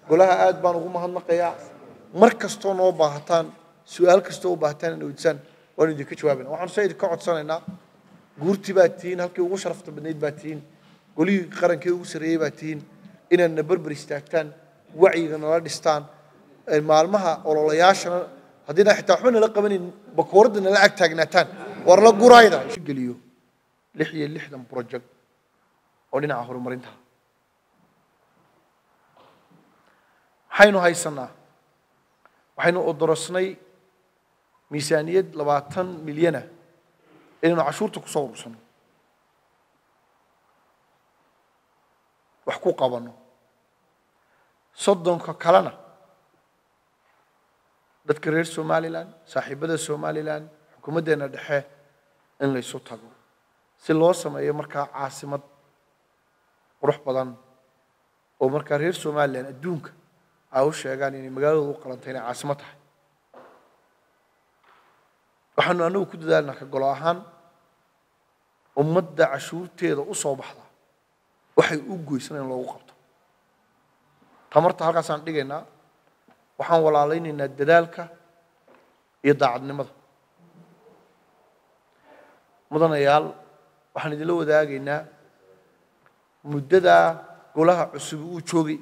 golaha aad baan ugu mahadnaqayaa mar kastoo noo baahataan su'aal kastoo u baahataan in weydiisaan waan idinka jawaabaynaa waxaan soo idinka codsanaynaa guurtii baa tihiin halkii ugu sharafta badnayd baa tihiin golihii qarankii ugu sarreeyey baa tihiin inaadna barbar istaagtaan wacyiga nala dhistaan maalmaha ololayaashana haddiina xitaa waxba nala qabanin bakooradda nala ag taagnaataan war la gurayda geliyo 66 project oo dhinaca horumarinta waxaynu haysanaa waxaynu odorosnay miisaaniyad 20 milyan inaynu cashuurta ku soo urursano wax ku qabano soddonka kalena dadka reer Somaliland saaxiibada Somaliland xukuumadeena dhexe in la isu tago si loo sameeyo markaa caasimad qurux badan oo markaa reer Somaliland adduunka ay u sheegaan in magaaladu u qalantay inay caasimad tahay waxaanu anagu ku dadaalnaa ka golo ahaan ummadda cashuurteeda u soo baxda waxay u goysnaan in loogu qabto tamarta halkaas aan dhigaynaa waxaan walaalaynaynaa dadaalka iyo daacadnimada mudanayaal waxaan idinla wadaagaynaa muddada golaha cusub uu joogay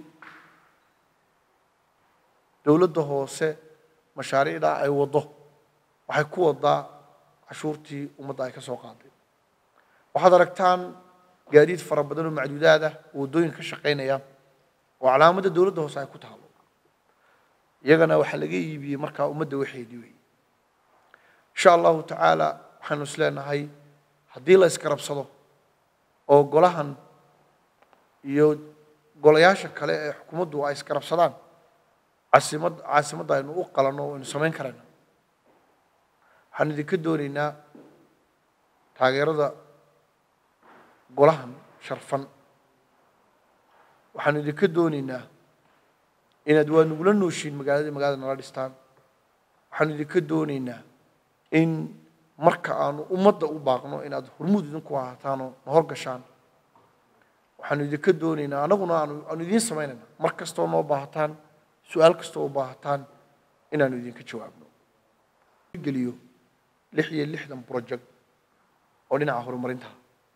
dawladda hoose mashaariicda ay wado waxay ku wadaa cashuurtii ummadda ay ka soo qaaday waxaad aragtaan gaadiid fara badan oo macduudaad ah oo waddooyinka ka shaqaynaya oo calaamadda dawladda hoose ay ku taalo iyagana waxaa laga iibiyey markaa ummadda waxeedii wey insha allahu tacaala waxaanu isleenahay haddii la iskarabsado oo golahan iyo golayaasha kale ee xukuumaddu ay iskarabsadaan caasimadda aynu u qalanno aynu samayn karayna waxaan idinka doonaynaa taageerada golahan sharfan waxaan idinka doonaynaa inaad waa nugula nooshiin magaalada nala dhistaan waxaan idinka doonaynaa in marka aanu ummadda u baaqno inaad hormuud idinku ahataanoo na horgashaan waxaanu idinka doonaynaa anaguna aanu idiin samaynaynaa mar kastoo noo baahataan su'aal kastoo u baahataan inaanu idinka jawaabno geliyo 66 project oo dhinaca horumarinta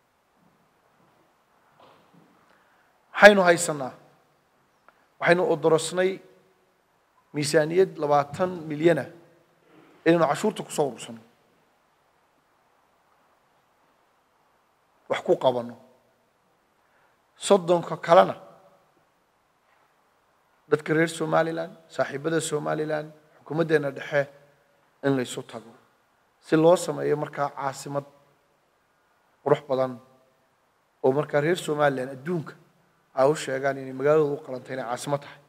waxaynu haysanaa waxaynu odorosnay miisaaniyad 20 milyan inaynu cashuurta ku soo urursano wax ku qabano soddonka kalena dadka reer Somaliland saaxiibada Somaliland xukuumadeena dhexe in la isu tago si loo sameeyo markaa caasimad qurux badan oo markaa reer Somaliland adduunka ay u sheegaan in magaaladu u qalantay inay caasimad tahay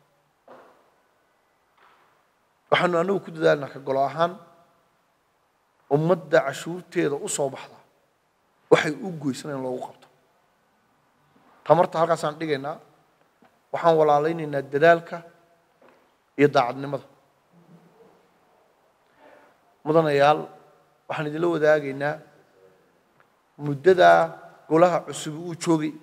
waxaanu anagu ku dadaalnaa ka golo ahaan ummadda cashuurteeda u soo baxda waxay u goysnaan in loogu qabto tamarta halkaas aan dhigaynaa waxaan walaalaynaynaa dadaalka iyo daacadnimada mudanayaal waxaan idinla wadaagaynaa muddada golaha cusub uu joogay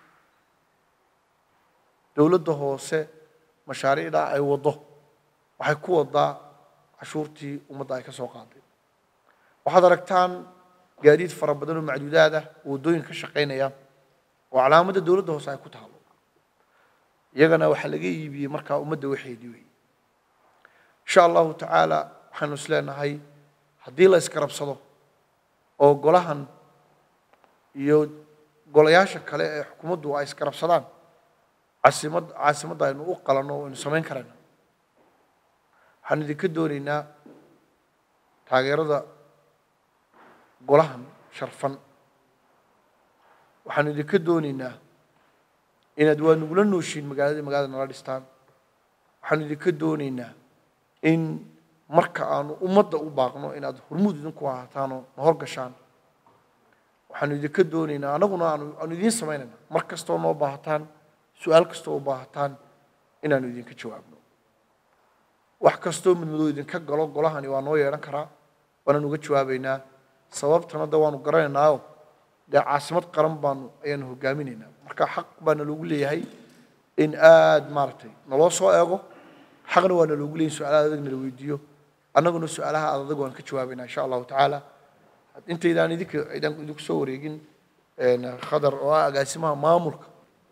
dawladda hoose mashaariicda ay wado waxay ku wadaa cashuurtii ummadda ay ka soo qaaday waxaad aragtaan gaadiid fara badan oo macduudaad ah oo waddooyinka ka shaqaynaya oo calaamadda dawladda hoose ay ku taalo iyagana waxaa laga iibiyey markaa ummadda waxeedii wey insha allahu tacaala waxaanu isleenahay haddii la iskarabsado oo golahan iyo golayaasha kale ee xukuumaddu ay iskarabsadaan caasimadda aynu u qalanno aynu samayn karayna waxaan idinka doonaynaa taageerada golahan sharfan waxaan idinka doonaynaa inaad waa nugula nooshiin magaalada nala dhistaan waxaan idinka doonaynaa in marka aanu ummadda u baaqno inaad hormuud idinku ahataanoo na horgashaan waxaanu idinka doonaynaa anaguna aanu idiin samaynaynaa mar kastoo noo baahataan su'aal kastoo u baahataan inaanu idinka jawaabno wax kastoo midmadoo idinka galo golahani waa noo yeelan karaa waana uga jawaabaynaa sababtana da waanu garanaynaayo dee caasimad qaran baanu ayaanu hogaaminaynaa marka xaq baana loogu leeyahay in aad maartay naloo soo eego xaqna waa naloogu leeyin su'aalaha adagna la weydiiyo annaguna su'aalaha adag waan ka jawaabaynaa insha allahu tacaala intaydaan idinku soo wareegin khadar oo ah agaasimaha maamulka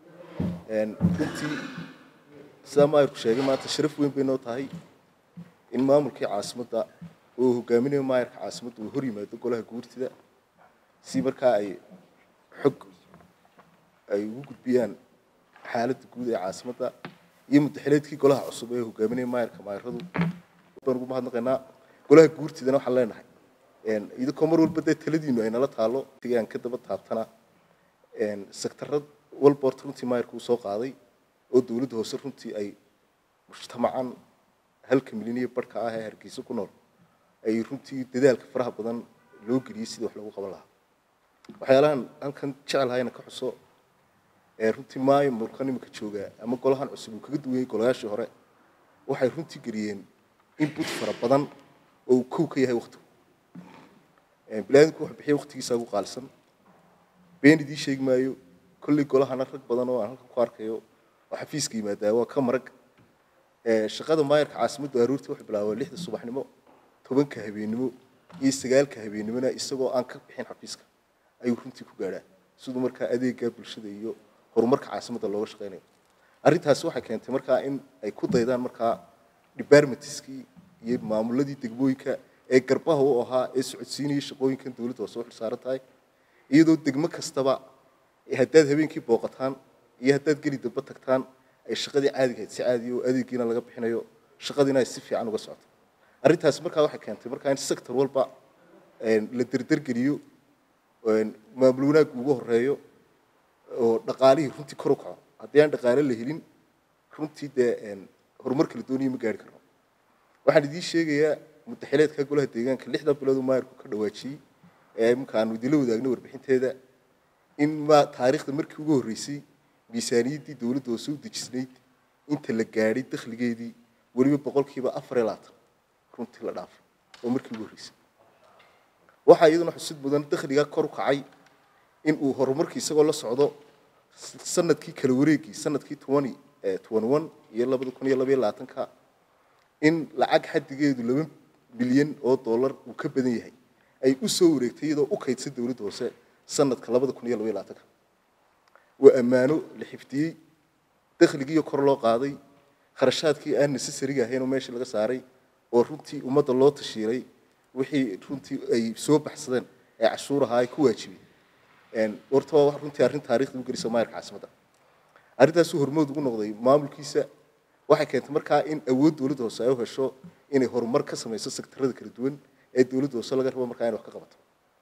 runtii sidaa maayirku sheegay maanta sharaf weyn bay noo tahay in maamulkii caasimadda uu hogaaminayo maayirka caasimadda uu hor yimaado golaha guurtida si markaa ay xog ay ugu gudbiyaan xaaladda guud ee caasimadda iyo muddaxileedkii golaha cusub ee hogaaminaya maayiradu baan ugu mahadnaqaynaa golaha guurtidana waxaan leenahay idinkoo mar walba dee taladiinu ay nala taalo aan ka daba taabtana sektarad walba horta runtii maayirku uu soo qaaday oo dowladda hoose runtii ay mujtamacan 1 milyan iyo barhka ah ee Hargeysa ku nool ay runtii dadaalka faraha badan loo geliyay sidii wax lagu qaban lahaa waxyaalahan halkan jecelhayna ka xuso runtii maamulka nimanka jooga ama golahan cusub uu kaga duwayay golayaashii hore waxay runtii geliyeen input fara badan oo kow ka yahay waqti bilaadku wax bixiyo waqtigiisa ugu qaalisan beenidii sheeg maayo kulli golahana rag badan oo aan halka ku arkayo oo xafiiska yimaada waa ka marag shaqada maayirka caasimadda aroortii wax bilaabay 6 subaxnimo 10 habeenimo iyo 9 habeenimona isagoo aan ka bixin xafiiska ayuu runtii ku gaaraa sidoo markaa adeegga bulshada iyo horumarka caasimadda looga shaqeynayo arrintaas waxay keentay markaa in ay ku daydaan markaa departmentskii iyo maamuladii degmooyinka ee garbaha u ahaa ee socodsiinayay shaqooyinkan dawladda oo soo xilsaaran tahay iyadoo degmo kastaba haddaad habeenkii booqataan iyo haddaad geli daba tagtaan ay shaqadii caadiga ahayd si caadi oo adeegiina laga bixinayo shaqadiina ay si fiican uga socoto arrintaas markaa waxay keentay markaa in sector walba la dardargeliyo maamul wanaag ugu horeeyo oo dhaqaalihii runtii kor u kaco haddii aan dhaqaale la helin runtii dee horumarka la doonayo ma gaari karno waxaan idiin sheegayaa muddaxileedka golaha deegaanka 6 bilood oo maayirku ka dhawaajiyay markaan idinla wadaagno warbixinteeda in ma taariikhda markii ugu horeysay miisaaniyaddii dawladda oo soo dejisnayd inta la gaadhay dakhligeedii weliba 4% runtii la dhaafay oo markii ugu horeysay waxaa iyaduna xusid mudan dakhliga kor u kacay in uu horumarkii isagoo la socdo sanadkii kala wareegii sanadkii 2021 iyo 2022 in lacag xaddigeedu 2 bilyan oo dollar uu ka badan yahay ay u soo wareegtay iyadoo u kaydsan dawladda hoose sanadka 2022 waa ammaano la xifdiyay dakhligii kor loo qaaday kharashaadkii aan necessary ahayn oo meesha laga saaray oo runtii ummadda loo tashiiray wixii runtii ay soo baxsadeen ee cashuuraha ay ku waajibeen horta waa runtii arrin taariikhda u gelisay maayirka caasimadda arrintaas uu hormood ugu noqday maamulkiisa waxay keentay markaa in awood dawladda hoose ay u hesho inay horumar ka samayso sektarada kala duwan ee dawladda hoose laga rabo markaa in wax ka qabato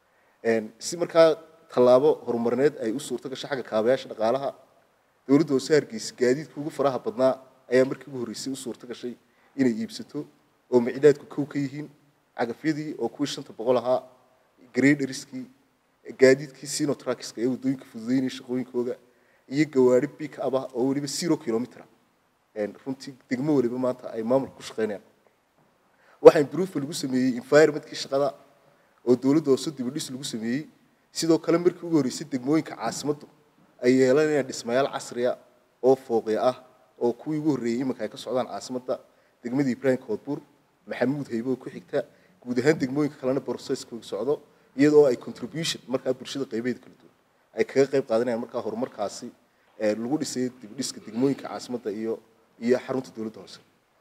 si markaa tallaabo horumarineed ay u suurto gasho xagga kaabayaasha dhaqaalaha dawladda hoose Hargeysa gaadiidka ugu faraha badnaa ayaa markii ugu horeysay u suurto gashay inay iibsato oo micidaadku kow ka yihiin cagafyadii oo kuwii 500 ahaa graderskii gaadiidkii sinotrackska ee wadooyinka fududeynaya shaqooyinkooda iyo gawaari pick up oo waliba 0 kilometer runtii degmo waliba maanta ay maamulku ku shaqeynayaan waxa improve lagu sameeyay environmentkii shaqada oo dawladda hoose dib u dhis lagu sameeyay sidoo kale markii ugu horeysay degmooyinka caasimaddu ay yeelanayaan dhismayaal casri ah oo fooqyo ah oo kuwii ugu horeeyay iminka ay ka socdaan caasimadda degmada Ibrahim Koodbuur maxamuud haybo ku xigta guud ahaan degmooyinka kalena processkooda socdo iyadoo ay contribution markaa bulshada qaybeed kala duwan ay kaga qayb qaadanayaan markaa horumarkaasi lagu dhisay dib u dhiska degmooyinka caasimadda iyo xarunta dawladda hoose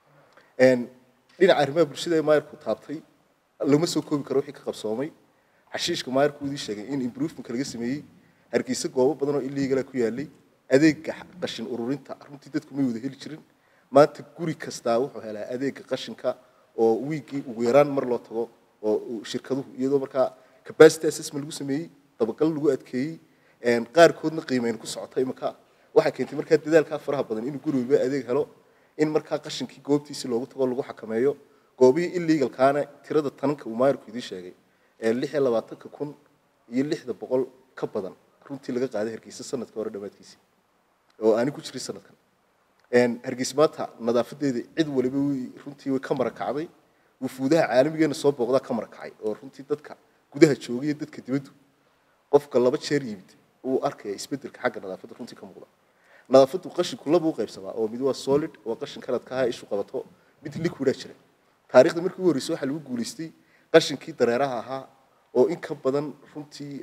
dhinaca arrimaha bulshada ee maayirku taabtay lama soo koobi karo wixii ka qabsoomay xashiishka maayirku uu sheegay in improvement laga sameeyay Hargeysa goobo badan oo illegal ku yaalay adeegga qashin ururinta runtii dadku ma wada heli jirin maanta guri kasta wuxuu helaa adeegga qashinka oo wiigi ugu yaraan mar loo tago oo shirkaduhu iyadoo markaa capacity assessment lagu sameeyay dabagal lagu adkeeyay qaarkoodna qiimeyn ku socotay markaa waxa keentay markaa dadaalka faraha badan in guri walba adeeg helo in markaa qashinkii goobtiisa loogu tago lagu xakameeyo goobihii illegal kaana tirada tananka uu maayirku idin sheegay 26,000 iyo 600 ka badan runtii laga qaaday Hargeysa sanadka hore dhamaadkiisa oo aan ku jiray sanadkan Hargeysa maanta nadaafadeeda cid waliba runtii way ka marakacday wufuudaha caalamigeena soo booqda ka marakacay oo runtii dadka gudaha joogay dadka dibadda qofka laba jeer yimid uu arkay isbedelka xagga nadaafadda runtii ka muuqda nadaafadu qashinku laba u qaybsamaa oo mid waa solid oo qashin kaladka ah ishu qabato mid liquid ah jira taariikhda markii ugu horeysay waxa lagu guuleystay qashinkii dareeraha ahaa oo in ka badan runtii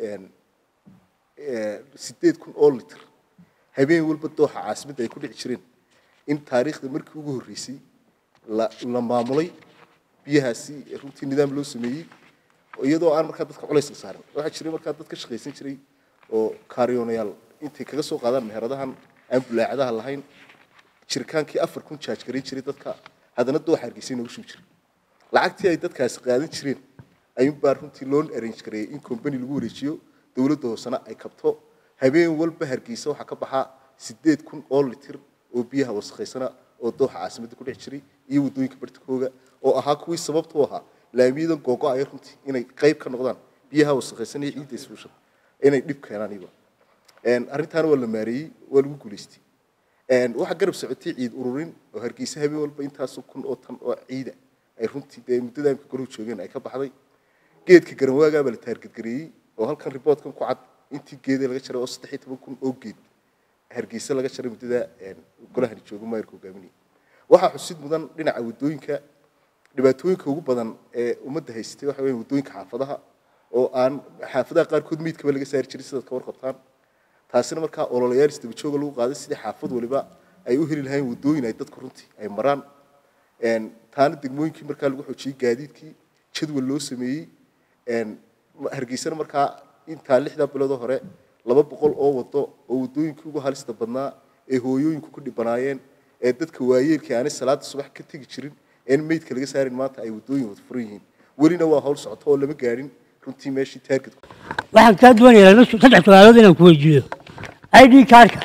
8,000 oo litir habeen walba dooxa caasimadda ay ku dhici jireen in taariikhda markii ugu horeysay la maamulay biyahaasi runtii nidaam loo sameeyay iyadoo aan markaa dadka culays saarin waxa jiray markaa dadka shaqaysan jiray oo kaariyoonayaal intay kaga soo qaadaan meheradahan aan bulaacadaha lahayn jirkaankii 4,000 charge garin jiray dadka hadana dooxa Hargeysa inuu shubi jiray lacagtii ay dadkaas qaadan jireen ayuu baa runtii loan arrange gareeyay in company lagu wareejiyo dawladda hoosana ay kabto habeen walba Hargeysa waxa ka baxa 8,000 oo litir oo biyaha wasakhaysan oo dooxa caasimadda ku dhici jiray iyo wadooyinka bartakooga oo ahaa kuwii sababtu ahaa laamiyadan googo ay runtii inay qayb ka noqdaan biyaha wasakhaysan iyo ciidda isbuushan inay dhib keenaan iba arrintan waa la maareeyay waa lagu guuleystay waxa garab socotay ciid ururin oo Hargeysa habeen walba intaas kun oo tan oo ciida ay runtii muddada ay ku joogeen ay ka baxday geedka garanwaaga baa la target gareeyay oo halkan reportkan ku cad intii geed laga jaray oo 13,000 oo geed Hargeysa laga jaray muddada golaha joogo maayirka hogaaminaya waxa xusid mudan dhinaca wadooyinka dhibaatooyinka ugu badan ee ummadda haystay waxa weeye wadooyinka xaafadaha oo aan xaafadaha qaar kood miidkaba laga saari jiray sida ka warqabtaan taasina markaa ololayaal isdaba joog lagu qaaday sidii xaafad waliba ay u heli lahayn wadooyin ay dadku runtii ay maraan taana degmooyinkii markaa lagu xoojiyay gaadiidkii jadwal loo sameeyay Hargeysa markaa inta 6 bilood hore 200 oo wado oo wadooyinkii ugu halista badnaa ee hooyooyinku ku dhibanaayeen ee dadka waayeelka aan salaad subax ka tagi jirin in meydka laga saarin maanta ay wadooyin wada furan yihiin walina waa hawl socoto oo lama gaarin runtii meeshii target waxaan ka doonayaa saddex su'aalood inaan ku weydiiyo ID cardka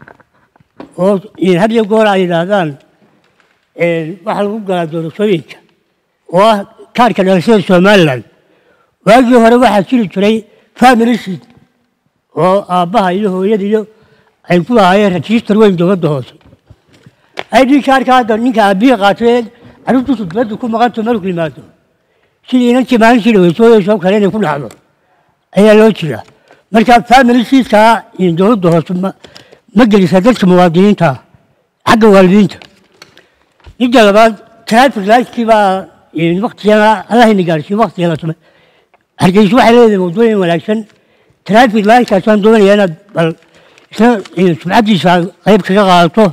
oo had iyo goor ay yiraahdaan waxa lagu galaa doorashooyinka oo kaarka dhalashada Soomaaliland waagii hore waxaa jiri jiray family sheet oo aabbaha iyo hooyada iyo ay ku lahaayeen register weyn dowladda hoose ID cardka ninka aabbihi qaatay carruurtu dibadda ku maqan tahay markuu yimaado sidii inantii maalintii dhaweysooyay soo kale inay ku dhacdo ayaa loo jira marka family sheetka iyo dowladda hoose ma gelisa dadka muwaadiniinta xagga waalidiinta inta labaad traffic lights baa waqtiga Allah ina gaarsiin waqtiga la tumay Hargeysa waxay leedahay wadooyin wanaagsan traffic lights aan doonayaa inaad bal sumcadiisa qayb kaga qaadato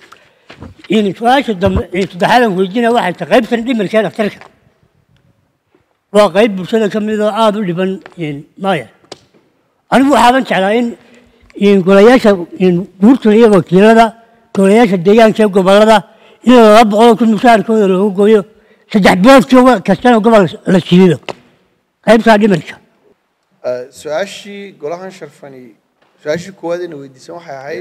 in su'aasha saddexaad weydiina waxay tahay qaybtan dhimirka dhakhtarka waa qayb bulshada ka mid ah aad u dhiban maaya anigu waxaan jeclaa in golayaasha guurta iyo wakiilada golayaasha deegaanka ee gobolada in 200 mushaarkooda loogu gooyo 3 bilood kastana gobol la siiyo qaybta dhimirka su-aashii golahan sharfani su-aashii koowaad inay weydiisan waxay ahayd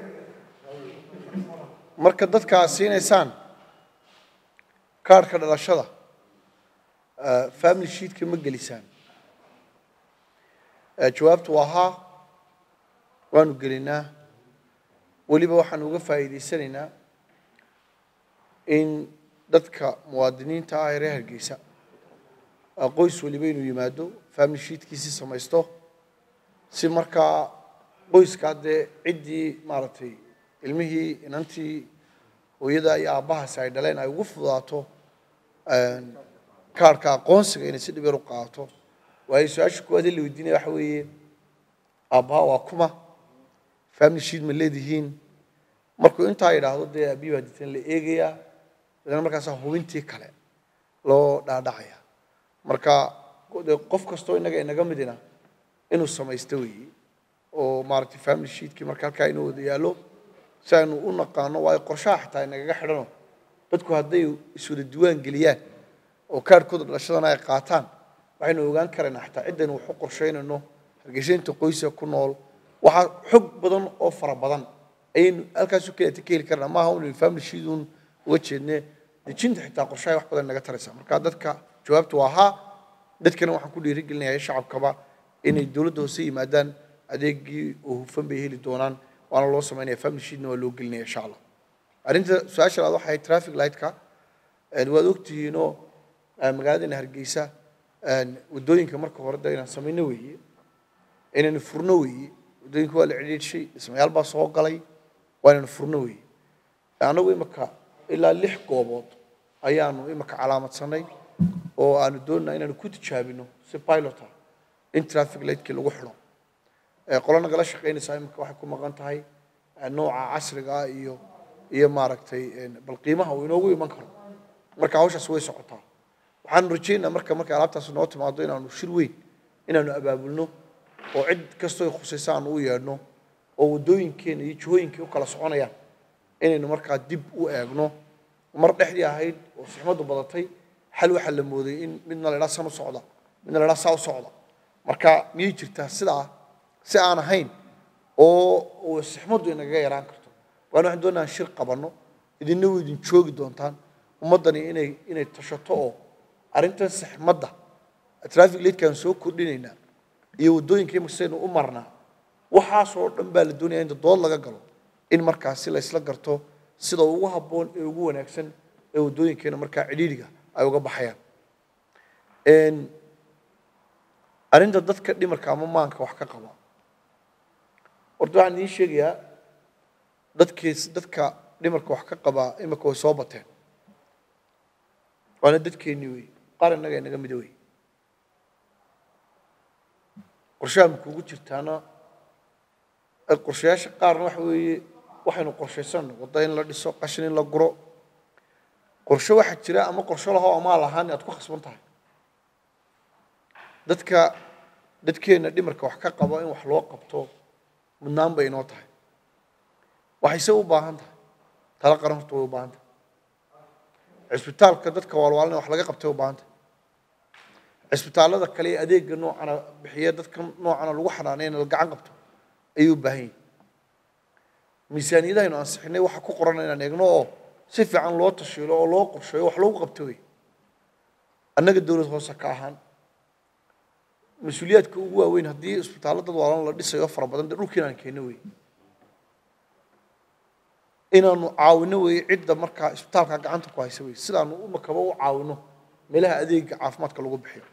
marka dadka aad siinaysaan kaarka dhalashada family sheetka ma gelisaan jawaabtu waa haa waanu gelinaa weliba waxaan uga faa'iidaysanaynaa in dadka muwaadiniinta ah ee reer Hargeysa qoys waliba inuu yimaado family sheetkiisii samaysto si markaa qoyska dee ciddii maaragtay ilmihii inantii hooyada iyo aabbahaasi ay dhaleen ay ugu fududaato kaarka aqoonsiga inay si dhib yar u qaato waayo su-aasha koowaad la weydiinaya waxa weeye aabbaha waa kuma family sheet ma leedihiin markuu intaa yidhaahdo dee aabbihi baa ditan la eegayaa dadna markaasaa hubintii kale loo dhaadhacaya marka qof kastoo inaga midina inuu samaysto weeye oo maaragtay family sheetkii marka halkaa inuu wada yaallo si aynu u naqaano waayo qorshaha xitaa inagaga xidhano dadku hadday iswada diiwaan geliyaan oo kaarkooda dhalashadana ay qaataan waxaynu ogaan karaynaa xitaa ciddaynu wax u qorshaynayno Hargeysa inta qoyska ku nool waxaa xog badan oo fara badan ayaynu halkaas ka heli karnaa maaha un family sheetun uga jeednee dejinta xitaa qorshaha wax badan naga taraysa marka dadka jawaabtu waa haa dadkana waxaan ku dhiirigelinayaa shacabkaba inay dowladda hoose yimaadaan adeegii oo hufan bay heli doonaan waana loo sameynaya family sheetna waa loo gelinaya insha Allah arrinta su-aasha labaad waxay traffic light-ka waad ogtihiinoo magaalada Hargeysa wadooyinka marka hore inaan samayno weeye inaan furno weeye wadooyinka waa la cidhiidhay dhismayaal baa soo galay waanaynu furno weeye annagu imaka ilaa 6 goobood ayaanu imaka calaamadsanay oo aanu doonaa inaanu ku tijaabino si pilot ah in traffic light-kii lagu xidho qolo nagala shaqaynaysaa imaka waxay ku maqan tahay nooca casriga ah iyo maaragtay bal qiimaha uu inoogu iman karo marka hawshaas way socotaa waxaanu rajaynaa marka alaabtaas noo timaado inaanu shir weyn inaanu abaabulno oo cid kastoo khusaysa aanu u yeedhno oo waddooyinkeena iyo jihooyinkii u kala soconayaan inaynu markaa dib u eegno mar dhexdii ahayd oo sixmadu badatay xal waxaa la mooday in midna la idhaa san u socda midna la idhaa saa u socda marka miyay jirtaa sidaa si aan ahayn oo sixmadu inagaga yaraan karto waana waxaan doonaa shir qabanno idinna way idin joogi doontaan ummaddani inay tashato oo arrintan sixmadda traffic light-kaan soo kordhinaynaa iyo waddooyinka imakasaynu u marnaa waxaasoo dhan baa la doonayaa inta dood laga galo in markaasi la isla garto sida ugu habboon ee ugu wanaagsan ee waddooyinkeena markaa cidhiidhiga ay uga baxayaan arrinta dadka dhimarka ama maanka wax ka qaba horta waxaan idiin sheegayaa dadka dhimarka wax ka qabaa imika way soo bateen waana dadkeennii wey qaar innaga inaga mida wey qorshaha makuugu jirtaana qorshayaasha qaarna waxa weeye waxaynu qorshaysanno wadda in la dhiso qashin in la guro qorshe waxaa jira ama qorshe laho amaa lahaan aad ku khasban tahay dadkeenna dhimarka wax ka qaba in wax loo qabto mudnaan bay inoo tahay waxayse u baahan tahay tala qaran horta way u baahan tahay cisbitaalka dadka waalwaalina wax laga qabtay u baahan tahay cisbitaallada kale ee adeegga noocana bixiya dadka noocana lagu xanaaneyna la gacan qabto ayay u baahan yihin miisaaniyadahaynu ansixinay waxa ku qoran inaan eegno oo si fiican loo tashiilo oo loo qorsheeyo wax loogu qabto wey annaga dowlad hoose ka ahaan mas-uuliyaadka ugu waaweyn haddii isbitaallo dad waalan la dhisayo fara badan dee dhulka inaan keenno wey inaanu caawino wey cidda markaa isbitaalka gacanta ku haysa wey sidaanu umakaba u caawino meelaha adeega caafimaadka lagu bixiyo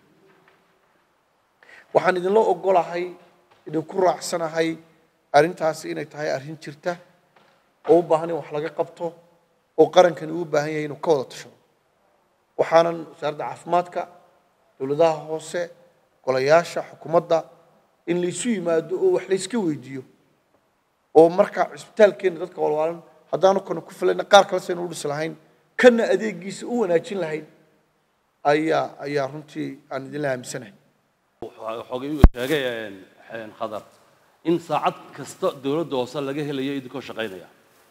waxaan idinla ogolahay idinku raacsanahay arrintaasi inay tahay arrin jirta oo u baahan in wax laga qabto oo qarankani uu baahan yahay inuu ka wada tashado waxaanan wasaaradda caafimaadka dowladaha hoose golayaasha xukuumadda in laysu yimaado oo wax layska weydiiyo oo markaa cisbitaalkeena dadka walwaalan haddaanu kana ku filayna qaar kale saynu u dhisi lahayn kana adeegiisa u wanaajin lahayn ayaa runtii aan idinla aaminsanahay xoogay sheegay khadar in saacad kasta dawladda hoose laga helayo idinkoo shaqaynaya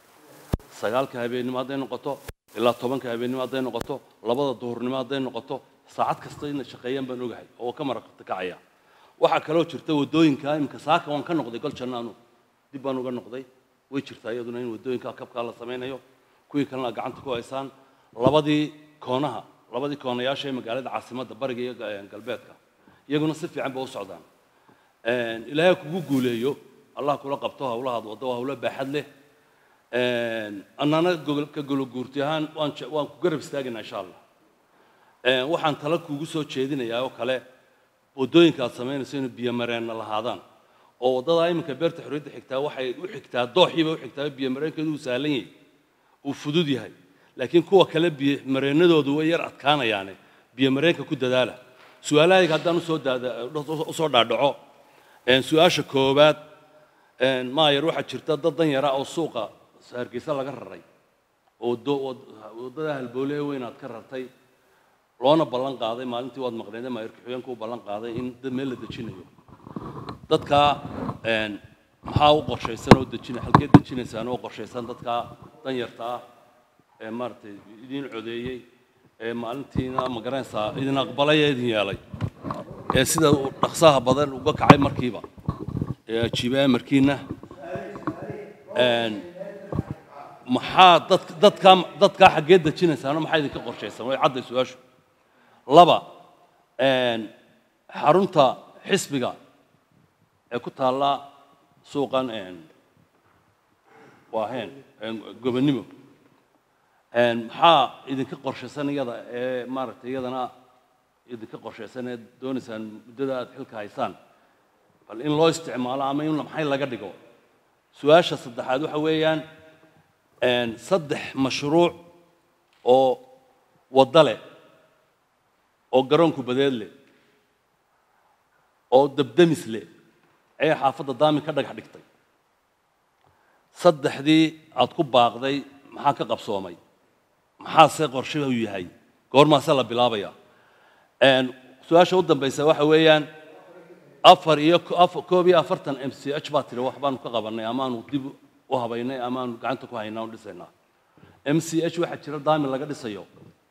9 habeenimo hadday noqoto ilaa 10 habeenimo hadday noqoto 2 duhurnimo hadday noqoto saacad kasta in shaqeeyaan baan ogahay oo ka maraqta kacaya waxa kale oo jirta wadooyinka imka saaka waan ka noqday gol jannaanu dib baan uga noqday way jirtaa iyaduna in wadooyinka kabka la sameeyo kuwii kalena gacanta ku haysaan labadii koonayaasha ee magaalada caasimadda bariga iyo galbeedka iyaguna si fiican bay u socdaan ilaahay kugu guuleeyo allah kula qabto hawlahaad wado hawlo baaxad leh annana ka guurti ahaan waan ku garab istaagina insha Allah waxaan tala kugu soo jeedinayaa oo kale wadooyinka aad sameynayso in biyo mareenna lahaadaan oo wadada iminka beerta xuriyada xigtaa waxay u xigtaa dooxiiba u xigtaa biyo mareenkeedu uu saalan yahay uu fudud yahay laakiin kuwa kale biyo mareenadoodu way yar adkaanayaane biyo mareenka ku dadaala su'aalahayga haddaan u soo dhaadhaco su'aasha koobaad maayar waxaa jirta dad dan yara oo suuqa Hargeysa laga raray oo wadada halbowle weyn aad ka rartay loona ballan qaaday maalintii waad maqneed maayarka xigeenku u ballan qaaday in dad meel la dejinayo dadka maxaa u qorshaysan oo dejinay halkee dejinaysaan oo qorshaysan dadka dan yarta ah maartay idin codeeyay maalintiina ma garanaysaa idin aqbalay idin yeelay sida dhaqsaha badan uga kacay markiiba jiibay markiina maxaa dadka xagee dejinaysaan maxaa idinka qorshaysan way cadday su'aashu laba xarunta xisbiga ee ku taala suuqan waaheen gobonimo maxaa idinka qorshaysan iyada maaragtay iyadana idinka qorshaysan ee doonaysaan muddada aad xilka haysaan bal in loo isticmaalo ama in maxay laga dhigo su'aasha saddexaad waxa weeyaan saddex mashruuc oo wadda leh oo garoonku badeed leh oo dabdamis leh ayay xaafadda daami ka dhagax dhigtay saddexdii aad ku baaqday maxaa ka qabsoomay maxaase qorshe u yahay goormaase la bilaabayaa su-aasha u dambaysa waxa weeyaan 41 MCH baa tiri wax baanu ka qabanay amaanu dib u habaynay amaanu gacanta ku haynaa oo dhisaynaa MCH waxa jira daami laga dhisayo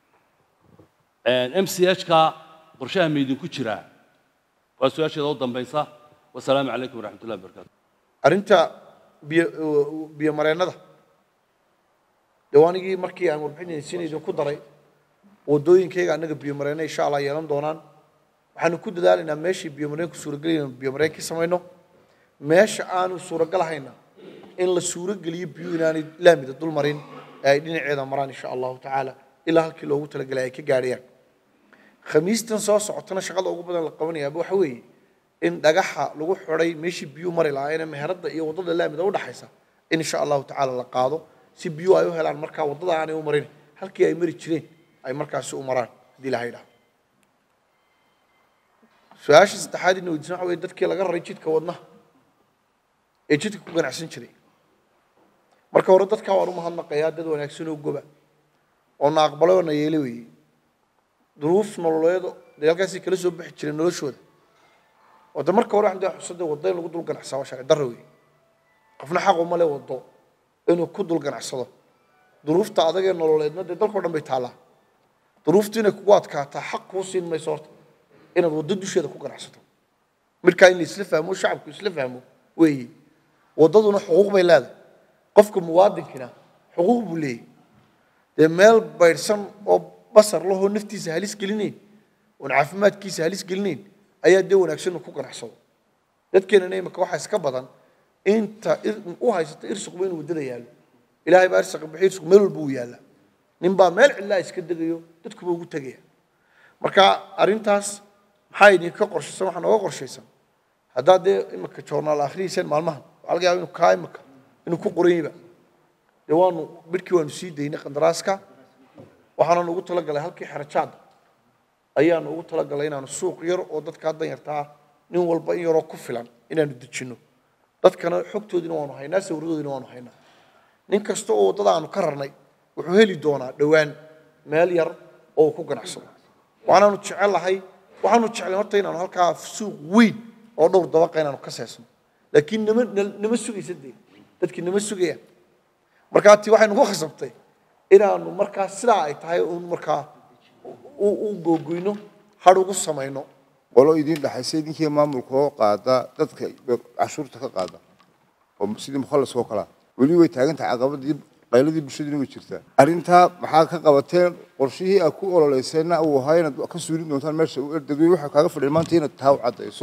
MCH ka qorshaha meedin ku jira waa su-aasheeda u dambaysa wassalaamu calaykum waraxmatullahi wabarakaatu arrinta biyo mareennada deewaanigii markii aan warbixinaysiin idinku daray wadooyinkayga annaga biyo mareenna insha allah yeelan doonaan waxaanu ku dadaalaynaa meeshii biyo mareenku suuragelayna biyo mareenkii samayno meesha aanu suuragal ahayna in la suurageliyo biyo inaanay laamida dul marin ee ay dhinaceeda maraan insha allahu tacaala ilaa halkii loogu talagalay ay ka gaadhayaan khamiistan soo socotana shaqada ugu badan la qabanayaaba waxa weeye in dhagaxa lagu xidhay meeshii biyo mari lahaayeen meherada iyo waddada laamida u dhaxaysa in insha allahu tacaala la qaado si biyo ay u helaan markaa waddada aanay u marin halkii ay mari jireen ay markaasi u maraan haddii ilahay dhaho su-aasha saddexaad ina weydiisan waxa weye dadkii laga raray jidka wadnaha ee jidka ku ganacsan jiray marka hore dadkaa waan u mahadnaqayaa dad wanaagsan oo goba oo na aqbalay oo na yeelay weeye duruuf nololeedo dee halkaasay kala soo bixi jireen noloshooda wadda marka hore waxaan dee xusada wadda in lagu dul ganacsaa waa sharci darro weeye qofna xaq uma le waddo inuu ku dul ganacsado duruufta adag ee nololeedna dee dalkao dhan bay taallaa duruuftu inay kugu adkaataa xaq kuu siin mayso horta inaad waddo dusheeda ku ganacsato markaa in la isla fahmo shacabku isla fahmo weeye waddaduna xuquuq bay leedahay qofka muwaadinkina xuquuq buu leeyahy dee meel baydhsan oo basar lahoo naftiisa halis gelinayn oon caafimaadkiisa halis gelinayn ayaa dee wanaagsan inuu ku ganacsado dadkeenana imika waxaa iska badan inta u haysata irsiquba inuu waddada yaallo ilaahay baa irsiqa bixi irsiqu meel walba uu yaallaa nin baa meel cidlaa iska degayo dadkuba ugu tegaya marka arrintaas maxaa idinka qorshaysan waxaa nooga qorshaysan haddaad dee imika joornaal akhriyeyseen maalmahan waxaa laga yaaba inuu kaa imika inuu ku qoranyaba dee waanu midhkii waanu sii daynay qandaraaska waxaana ugu talagalay halkii xerajaada ayaanu ugu talagalay inaanu suuq yar oo dadkaa danyartaa nin walba in yaroo ku filan inaanu dejinno dadkana xogtoodiina waanu haynaa sawiradoodiina waanu haynaa nin kasta oo waddada aanu ka rarnay wuxuu heli doonaa dhowaan meel yar oo uu ku ganacsado waxaanu jecelahay waxaanu jeclay horta inaanu halkaa suuq weyn oo dhowr dabaqa inaanu ka seesno laakiin nama sugaysa dee dadkii nama sugayaan markaa tii waxay nagu khasabtay inaanu markaa sidaa ay tahay uun markaa u googoyno har ugu samayno qolo idin dhaxaysa idinkii maamulka oo qaada dadka cashuurta ka qaada oo sidii mukhallas oo kala weli way taagan tahay caqabadii qayladii bulshaduna way jirtaa arrintaa maxaa ka qabateen qorshihii aad ku ololeysayna uu ahaa inaad ka suulin doontaan meesha uu erdegay waxa kaaga fadhiya maanta inaad taa u caddayso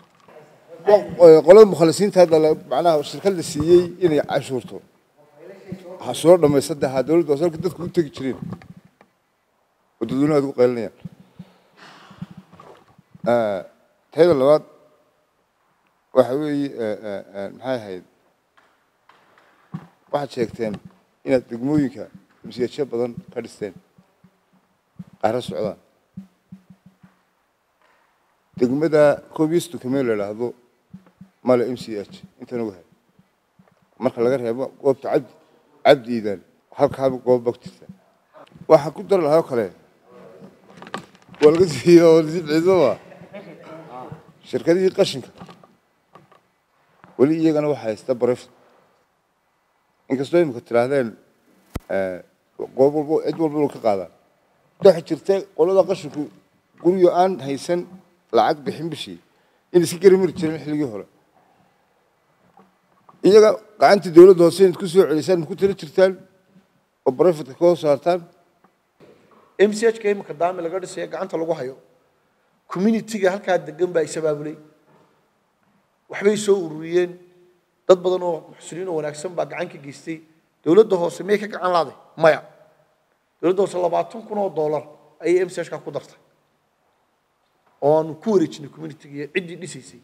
qolada mukhalasiinta hadda macnaha shirkadda siiyey inay cashuurto waxaa soo dhammaysa daha dowladda wasalka dadku u tegi jireen oo dadweynuhu aad ugu qaylinayaan tayada labaad waxa weeye maxay ahayd waxaad sheegteen inaad degmooyinka msiyaasyo badan ka dhisteen qaara socdaan degmada koobiyestu kamee la idhaahdo male MCH intan ogahay marka laga reebo goobta cabdiidan halkaaba goob bog jirta waxaa ku dari lahaa oo kale waa laga siiyo oo ciidama shirkadihii qashinka weli iyagana waxaa haysta baref inkastoo imika tidhaahdeen goob walbo cid walba ka qaadaan waxa jirta qolada qashinku guriyo aan haysan lacag bixin bishii in iska garimiri jireen xilligii hore iyaga gacantii dowladda hoose inaad ku soo celisaan ma ku tiri jirtaan oo barefadka ka hoos saartaan MCH-ka imika daami laga dhisaya gacanta lagu hayo community-ga halkaa degan baa isabaabulay waxbay soo ururiyeen dad badan oo muxsiniin oo wanaagsan baa gacan ka geystay dowladda hoose miyay ka gacan laaday maya dowladda hoose $20,000 ayay MCH-ka ku dartay oo aanu ku wareejinay community-ga ciddii dhisaysay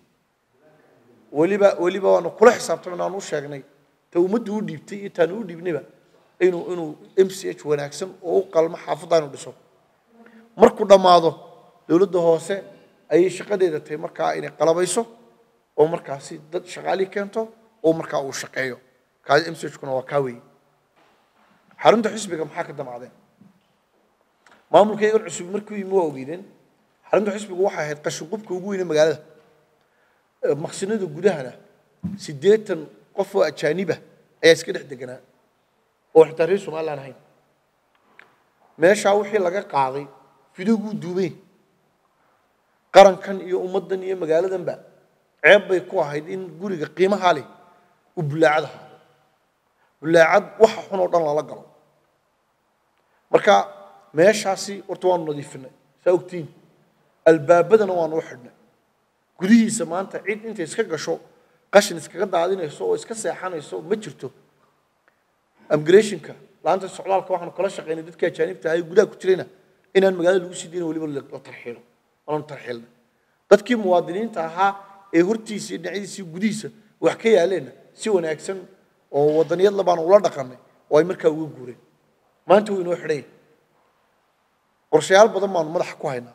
weliba waanu kula xisaabtamay inaanu u sheegnay ta ummaddu u dhiibtay iyo taanu u dhiibnayba inuu MCH wanaagsan oo u qalmo xaafadda inuu dhiso markuu dhamaado dawladda hoose ayay shaqadeeda tahay markaa inay qalabayso oo markaasi dad shaqaali keento oo markaa uu shaqeeyo kaadi MCH-kuna waa kaa weeye xarunta xisbiga maxaa ka damacdeen maamulkaygan cusub markuu yimi waa ogeydeen xarunta xisbigu waxay ahayd qashin qubka ugu weyn ee magaalada maqsinada gudahana 80 qof oo ajaaniba ayaa iska dhex deganaa oo xitaa reer Soomaaliland ahayn meesha wixii laga qaaday fidigu duubay qarankan iyo ummadan iyo magaaladanba ceeb bay ku ahayd in guriga qiimaha leh u bulaacada bulaacad waxa xun oo dhan la galo marka meeshaasi horta waan nadiifinay saawtiin albaabadana waan u xidhnay gudihiisa maanta cid inta iska gasho qashin iskaga daadinayso oo iska seexanayso ma jirto immigration-ka laanta socdaalka waxaan kala shaqeynay dadka ajaanibta ay gudaha ku jirayna inaan magaalada lagu sii deyn waliba la tarxiilo aan tarxiilna dadkii muwaadiniinta ahaa ee hortiisa dhinaciisa gudihiisa wax ka yaaleen si wanaagsan oo wadaniyad labaan ula dhaqanay oo ay markaa uga guureen maanta way inoo xidhay qorshayaal badan baan madaxa ku haynaa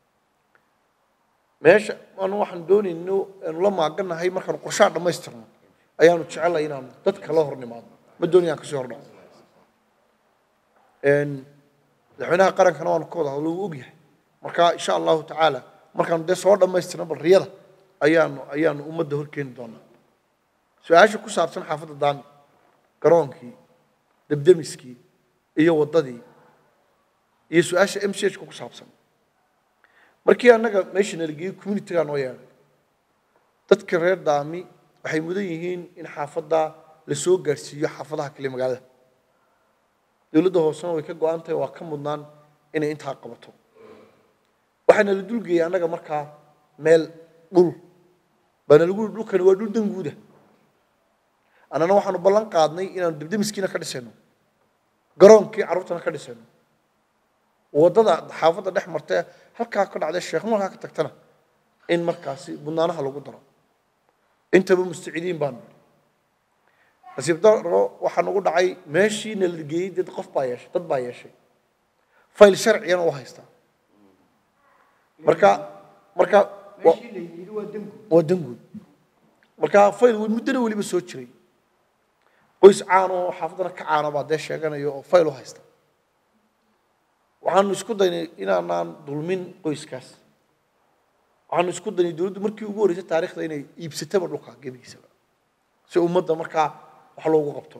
meesha waxaan doonaynaa in la maaganahay markaan qorshaha dhamaystirno ayaanu jecelahay inaan dadka la hornimaado ma doonayaan kasoo hordhaco madaxweynaha qarankana waanu ka wada hadlo uu ogyahay marka insha allahu tacaala markaanu dee soo dhammaystirno bal riyada ayaanu ummadda horkeeni doonaa su-aasha ku saabsan xaafadda daami garoonkii debdemiskii iyo waddadii iyo su-aasha MCH-ka ku saabsan markii annaga meesha nala geeyey community-gaa noo yeedhay dadka reer daami waxay mudan yihiin in xaafadda la soo gaarsiiyo xaafadaha kale magaalada dawladda hoosena way ka go'an tahay waa ka mudnaan inay intaa qabato waxaana la dulgeeyay annaga markaa meel dhul baana lagu dhulkani waa dhul danguuda annana waxaanu ballan qaadnay inaanu debdemiskiina ka dhisayno garoonkii carruurtana ka dhisayno waddada xaafadda dhex martee halkaa ka dhacday sheekh markaa ka tagtana in markaasi budnaanaha lagu daro intaba mustacidiin baanu nasiib daro waxaa nagu dhacay meeshii nala geeyey dad baa yeeshay fayl sharciyana u haystaa marka waa danguud marka fayl muddana weliba soo jiray qoys caan oo xaafaddana ka caana baa dee sheeganaya oo fayl u haysta waxaanu isku daynay inaanaan dulmin qoyskaas waxaanu isku daynay dawladdu markii ugu horreysay taariikhda inay iibsataba dhulka gebigiisaba si ummadda markaa wax loogu qabto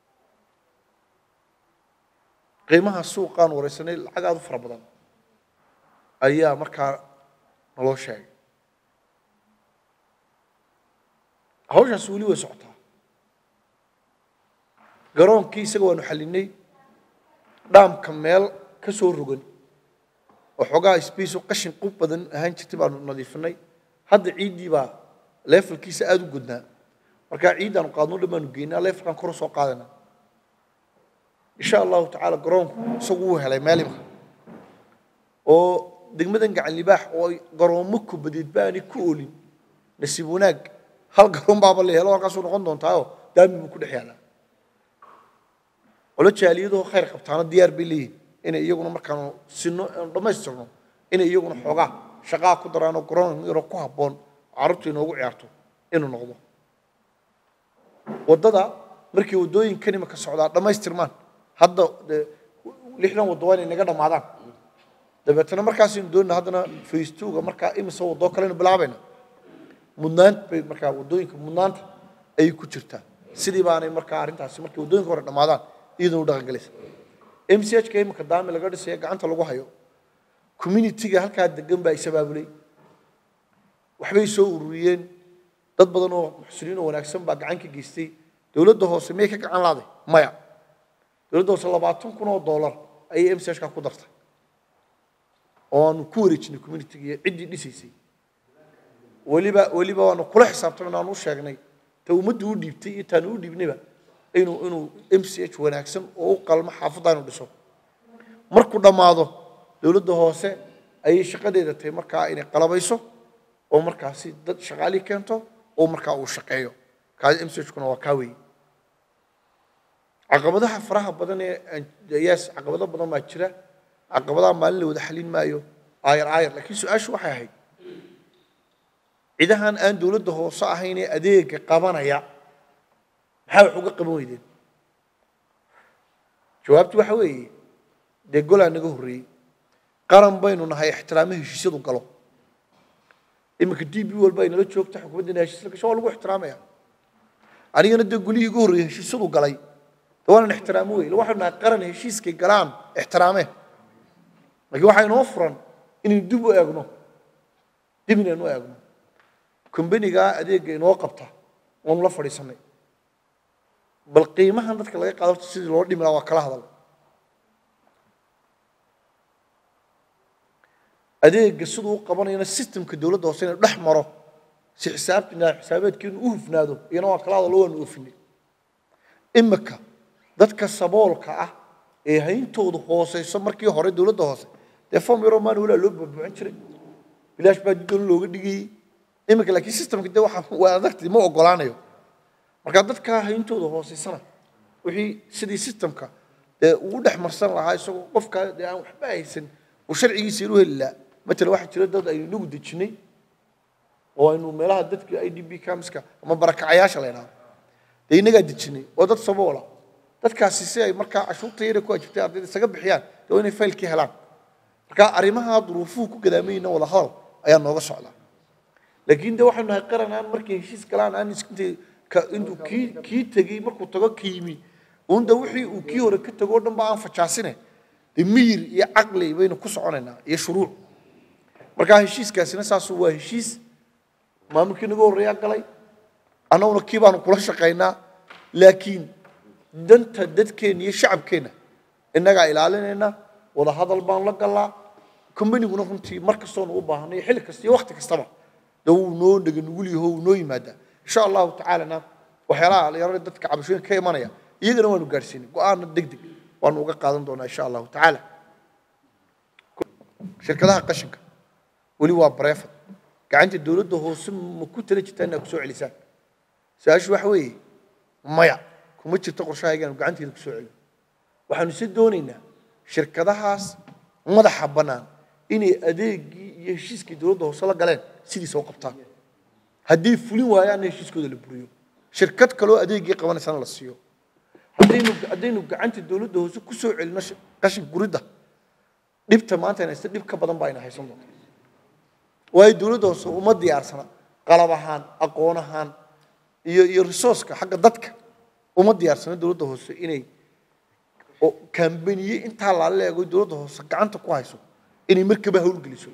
qiimaha suuqaan wareysanay lacag aad u fara badan ayaa markaa naloo sheegay hawshaas weli way socotaa garoonkii isaga waanu xallinay dhaamka meel ka soo rogan oo xogaa space oo qashin qub badan ahaan jirtay baanu nadiifinay hadda ciiddii baa leefalkiisa aada u gudnaa markaa ciiddaanu qaadno dhammaanu geynaa leefalkan kor soo qaadanaa insha allahu tacaala garoonku isagu wuu helay meel imka oo degmadan gacan libaax oo garoomo kubadeed baani ku oolin nasiib wanaag hal garoon baaba la helo halkaasuu noqon doontaayo daami buu ku dhex yaalaa olo jaaliyadoo khayr qabtaana diyaar bay leeyihin inay iyaguna markaanu sinno dhammaystirno inay iyaguna xoogaa shaqaa ku daraanoo garoon yaroo ku habboon carruurtu inoogu ciyaarto inuu noqdo waddada markii waddooyinkan imika socdaa dhammaystirmaan hadda 60 waddo waa inay naga dhammaadaan dabeetana markaasaynu doonina haddana phase 2ga markaa imise waddoo kalenu bilaabayna mudnaant bay markaa waddooyinka mudnaanta ayay ku jirtaa sidii baanay markaa arrintaasi markii waddooyinka hore dhammaadaan iyadoo u dhaqangelaysa MCH-ka imika daami laga dhisaya gacanta lagu hayo community-ga halkaa degan baa isabaabulay waxbay soo ururiyeen dad badan oo muxsiniin oo wanaagsan baa gacan ka geystay dawladda hoose miyay ka gacan laaday maya dawladda hoose $20,000 ayay MCH-ka ku dartay oo aanu ku wareejinay community-ga iyo ciddii dhisaysay weliba waanu kula xisaabtamay inaanu u sheegnay ta ummaddu u dhiibtay iyo taanu u dhiibnayba inuu MCH wanaagsan oo u qalmo xaafadda inuu dhiso markuu dhammaado dawladda hoose ayay shaqadeeda tahay markaa inay qalabayso oo markaasi dad shaqaali keento oo markaa uu shaqeeyo kaadi MCH-kuna waa kaa weeye caqabadaha faraha badan ee yaas caqabado badan baa jira caqabadaha maalin la wada xalin maayo aayar laakiin su-aashu waxay ahayd ciidahan aan dowladda hoose ahayn ee adeega qabanaya maxaa wax uga qaban weydeen jawaabtu waxa weeye dee golaa naga horreeyey qaran baynu nahay ixtiraamo heshiisyadu galo iminka db walba ay nala joogta xukuumadda heshiisla gasho waa lagu ixtiraamaya anigana dee golihii ugu horreeyey heshiisyadu galay dee waanan ixtiraamo wey waxaynu nahay qaran heshiiskay galaan ixtiraamee laakiin waxaa inoo furan inaynu dib u eegno dib inaynu u eegno kombanigaa adeegga inoo qabta waanu la fadhiisanay bal qiimahan dadka laga qaado horta sidii loo dhimi lahaa waa kala hadal adeegga siduu u qabanayana systemka dowladda hoose inuu dhex maro si xisaabeedkeenu u hufnaado iyana waa kala hadalo waanu oofinay imika dadka saboolka ah ee hayntoodu hooseyso markii hore dowladda hoose dee form yaroo manualaa loo buubuuxin jiray bilaash baa diddoon looga dhigayey imika laakiin systemka dee waa adagtay ma ogolaanayo marka dadkaa hayntooda hooseysana wixii sidii systemka dee ugu dhex marsan lahaa isagoo qofkaa dee aan waxba haysan uu sharcigiisa inuu heli lahaa matalan waxaa jira dad aynu inagu dejinay oo aynu meelaha dadka idb camska ama barakacayaasha la yidhahdo dee innagaa dejinay oo dad saboola dadkaasi si ay markaa cashuurta yare ku ajibtay ardayda isaga bixiyaan dee waa inay faylkii helaan marka arrimaha duruufuhu ku gadaamayna wada hadal ayaa nooga socdaa laakiin dee waxaynu nahay qaran aan markay heshiis galaan aan intuu kii tegey markuu tago ka yimi uunda wixii uu kii hore ka tago o dhan ba aan fajaasine dee miyir iyo caqli baynu ku soconaynaa iyo shuruuc markaa heshiiskaasina saasu waa heshiis maamulkii naga horreeyaa galay annaguna kii baanu kula shaqaynaa laakiin danta dadkeenna iyo shacabkeenna innagaa ilaalinayna wada hadal baan la galaa kombaniguna runtii mar kastoonu u baahnay xilli kasta iyo wakti kastaba dee wuu noo naganugul yaho wuu noo yimaadaa insha allahu tacaalana waxyaalaha dhalinyarada dadka cabashooyinka ka imanaya iyagana waanu gaadhsiinay go-aanna degdeg waanu uga qaadan doonaa insha allahu tacaala shirkadaha qashinka weli waa bareefad gacanta dowladda hoose ma ku tala jirtaa inaad kusoo celisaan su-aashu waxa weeye maya kuma jirto qorshahaygaanu gacanteeda kusoo celin waxaanu si doonaynaa shirkadahaas madaxa bannaan inay adeegii iyo heshiiskii dowladda hoose la galeen sidiisa u qabtaan haddii fulin waayaanna heshiiskooda la buriyo shirkad kaloo adeegii qabanaysana la siiyo haddaynu gacanta dowladda hoose ku soo celino qashin guridda dhibta maanta ayna haysta dhib ka badan baa ayna haysan doonta waayo dowladda hoose uma diyaarsana qalab ahaan aqoon ahaan iyo resourceka xagga dadka uma diyaarsana dowladda hoose inay kambaniye intaa laala eego dowladda hoose gacanta ku hayso inay markaba howlgeliso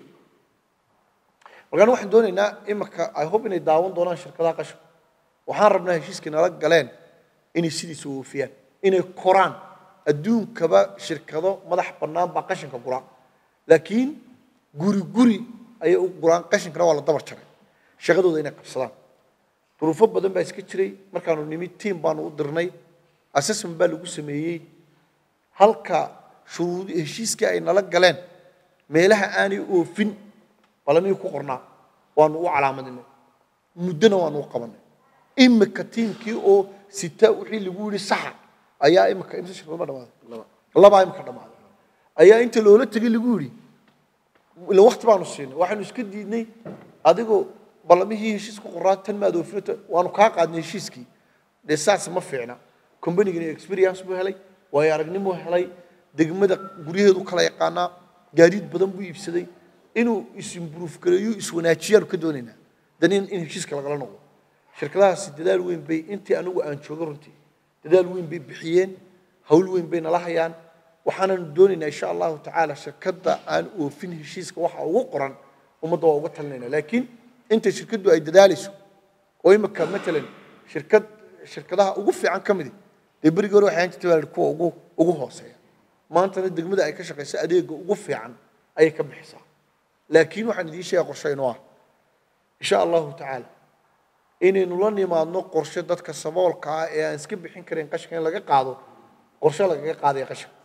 markaan waxaan doonaynaa imika I hope inay daawan doonaan shirkadaha qashin waxaan rabnaa heshiiskii nala galeen inay sidiisa oofiyaan inay koraan adduunkaba shirkado madax bannaan baa qashinka guraa laakiin guri ayay u guraan qashinkana waa la dabar jaray shaqadooda inay qabsadaan duruufo badan baa iska jiray markaanu nimid tiim baanu u dirnay assessment baa lagu sameeyey halka shuruud heshiiskii ay nala galeen meelaha aanay oofin balamii ku qornaa waanu u calaamadinay muddana waanu u qabanay imika tiimkii oo sita wixii lagu yidhi saxa ayaa imika imse shirkado ma dhamaaday labaa imika dhamaaday ayaa inta loola tegay lagu yidhi ila waqti baanu siinay waxaanu iska diidnay adigoo balamihii heshiisku qoraa tan maad oofinata waanu kaa qaadnay heshiiskii dee saas ma fiicna kombanigani experience buu helay waayo aragnimuu helay degmada guryaheedu kala yaqaanaa gaadiid badan buu iibsaday inuu is-improve gareeyo is-wanaajiyaanu ka doonaynaa dan in heshiiska lagala noqdo shirkadahaasi dadaal weyn bay intii anigu aan joogo runtii dadaal weyn bay bixiyeen hawl weyn bay nala hayaan waxaananu doonaynaa insha allahu tacaala shirkadda aan oofin heshiiska waxa ugu qoran ummadda waa uga talinaynaa laakiin inta shirkaddu ay dadaalayso oo imika matalan shirkadaha ugu fiican ka midi dee berigii hore waxay jirtay kuwa ugu hooseeya maantana degmada ay ka shaqayso adeegga ugu fiican ayay ka bixisaa laakiin waxaan idiin sheegaa qorshe inoo ah insha allahu tacaala inaynu la nimaadno qorshe dadka saboolka ah ee aan iska bixin karin qashinka in laga qaado qorshe lagaga qaadaya qashinka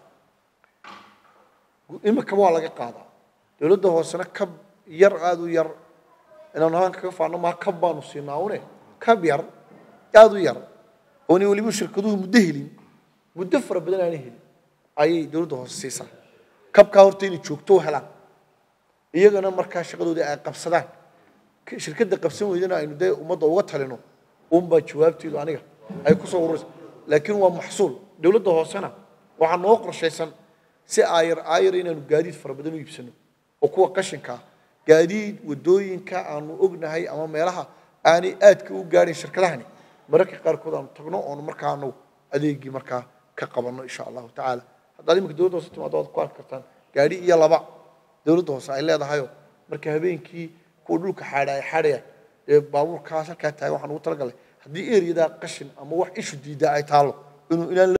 imika waa laga qaadaa dowladda hoosena kab yar aada u yar inaanu haanka ka faano maa kab baanu siinaa une kab yar aada u yar oonay weliba shirkaduhu muddo helin muddo fara badan aanay helin ayay dowladda hoose siisaa kabkaa horta inay joogto u helaan iyagana markaa shaqadoodii ay qabsadaan shirkadda qabsan weydana aynu dee ummadda uga talino unbaa jawaabteedu aniga ay ku soo ururaysa laakiin waa maxsuul dowladda hoosena waxaa noo qorshaysan si aayar inaanu gaadiid fara badan u iibsano oo kuwa qashinka gaadiid wadooyinka aanu ognahay ama meelaha aanay aadka u gaadhin shirkadahani mararka qaarkood aanu tagno oonu markaa anagu adeegii markaa ka qabanno insha allahu tacaala haddaad iminka dowladda hoose timaado waad ku arki kartaan gaadhi iyo laba dowladda hoose ay leedahayoo marka habeenkii kuwa dhulka xaadhayaan ee baabuurkaas halkaa taagan waxaan ugu talagalay haddii eryadaa qashin ama wax ishu diida ay taalo inuu inaan